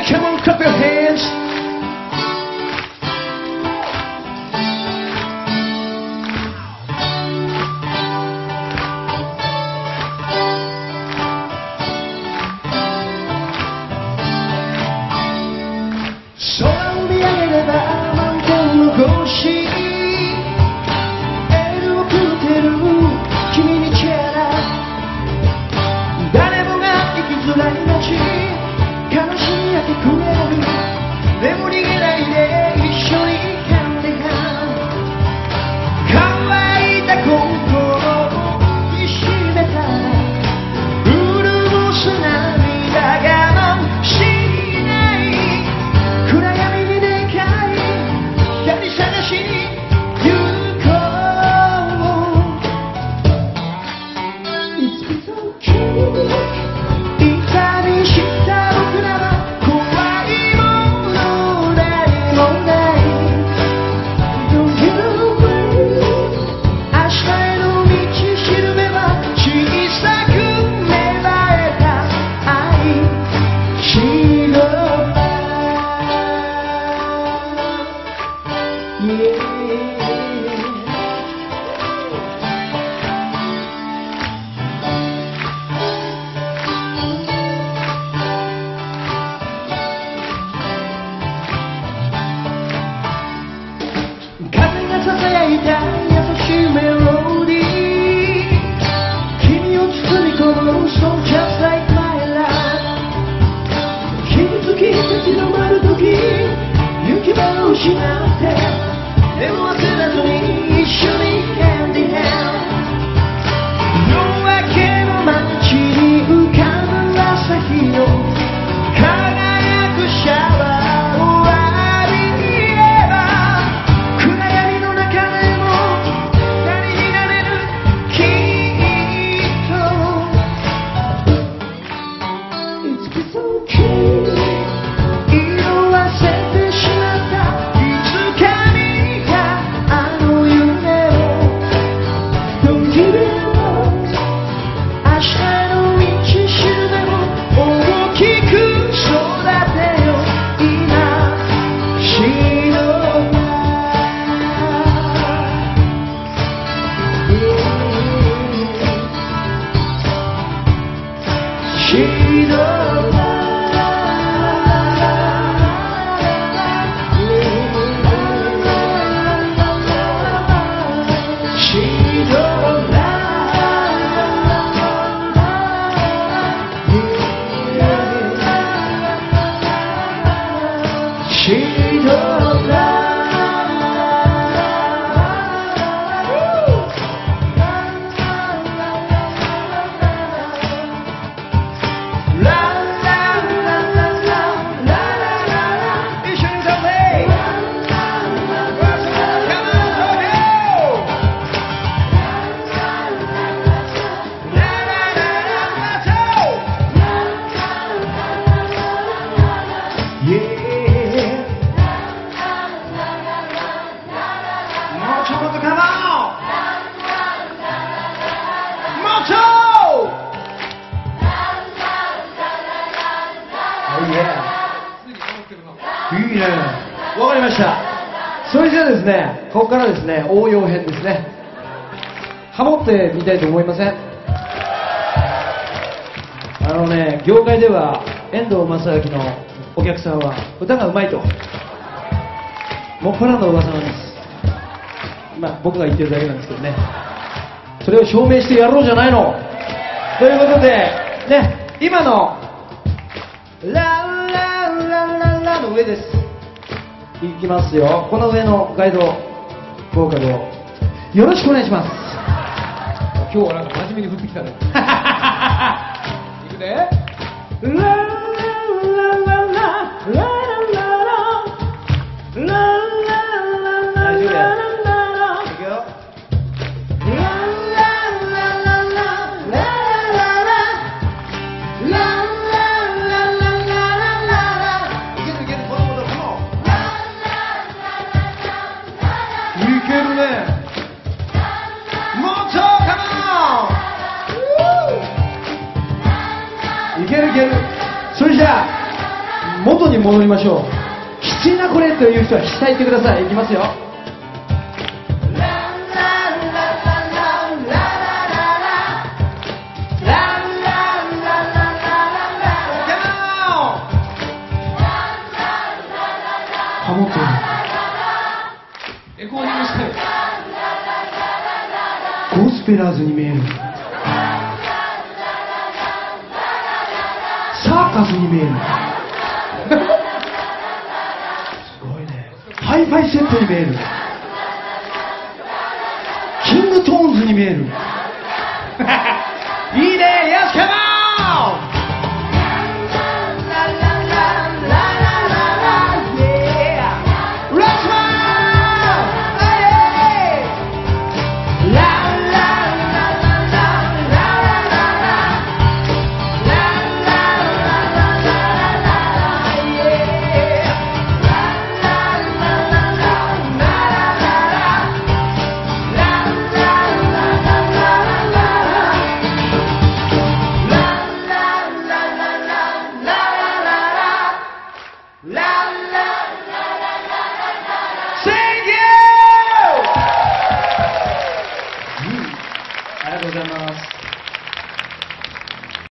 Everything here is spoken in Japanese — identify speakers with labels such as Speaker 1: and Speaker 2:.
Speaker 1: Everybody come on, clap your hands.空を見上げれば満天の星、エールをくれてる君にチェラ、誰もが生きづらい街、悲しみ明けくれる、でも逃げないで一緒にハンデハン、乾いた心を抱きしめたら潤す涙我慢しない暗闇にでかい光探しに行こう It's okay 痛み知った僕らは怖いもの何もない Don't you worry 明日への道しるべは小さく芽生えた愛白だYeah. 風がささやいた優しいメロディー、君を包み込む So just like my love 傷つき立ち止まるとき行き場を失ってでも焦らずに一緒に hand in hand 夜明けの街に浮かぶ朝日の輝くシャワーを浴びれば暗闇の中でも何になれるきっと It's okay 色あせてしまったいつか見たあの夢を Don't give it up 明日の道しるべも大きく育てよ今白が白がいいね、わかりました。それじゃあですね、ここからですね、応用編ですね。ハモってみたいと思いません？業界では遠藤正明のお客さんは歌がうまいともっぱらの噂なんです。まあ僕が言ってるだけなんですけどね、それを証明してやろうじゃないのということでね、今のラララララの上です。いきますよ。この上のガイドボーカルをよろしくお願いします。今日はなんか真面目に振ってきたね。いくで。ララララララララララララいくよ。いける。それじゃあ元に戻りましょう。きついなこれという人は下行ってください。いきますよ。ハモってる。
Speaker 2: レコーディングしてる。
Speaker 1: ゴスペラーズに見える。サーカスに見える。すごいね。ハイファイセットに見える。キングトーンズに見える。いいね、よし、カモン。